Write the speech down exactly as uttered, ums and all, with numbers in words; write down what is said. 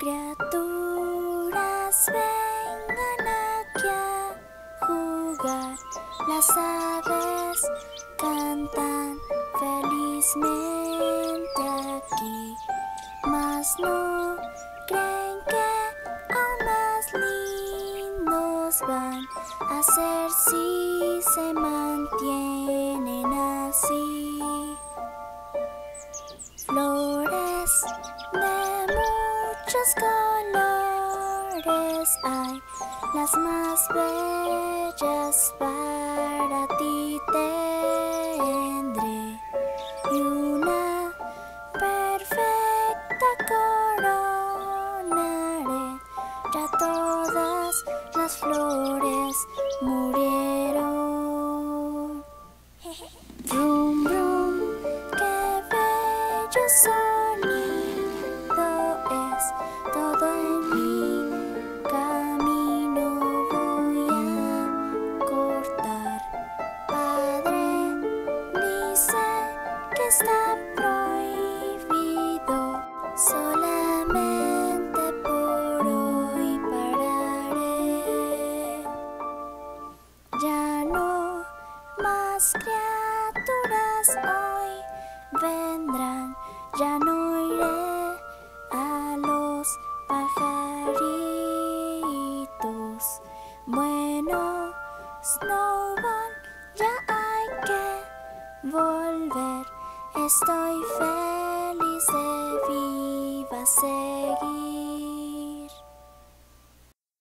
Criaturas, vengan aquí a jugar. Las aves cantan felizmente aquí, mas no creen que aún más lindos van a ser si se mantienen así. Flores de muchos colores hay, las más bellas para ti tendré, y una perfecta coronaré. Ya todas las flores murieron. Brum, brum, qué bello sonido es, todo en mi camino voy a cortar. Padre, dice que está prohibido, solamente por hoy pararé. Ya no más criaturas hoy vendrán, ya no iré a los pajaritos. Bueno, Snowball, ya hay que volver. Estoy feliz de viva seguir.